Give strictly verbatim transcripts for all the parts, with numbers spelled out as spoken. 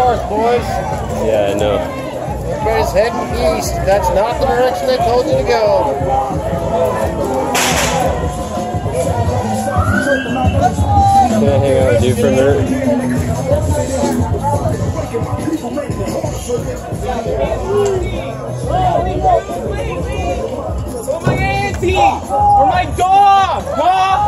north, boys. Yeah, I know. Everybody's heading east. That's not the direction they told you to go. Can I hang out with you for a minute? Oh, my auntie! Or my dog! Huh?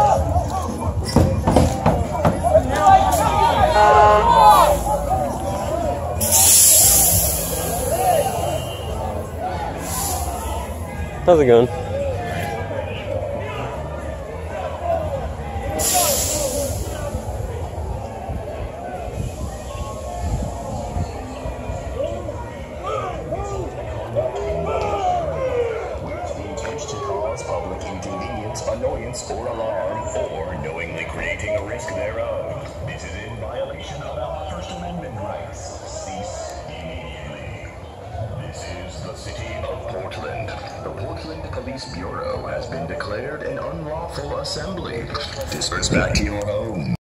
How's it going? Public inconvenience, annoyance, or alarm, or knowingly creating a risk thereof. This is in violation of our First Amendment rights. Cease immediately. This is the city of Portland. The Portland Police Bureau has been declared an unlawful assembly. Disperse back to your home.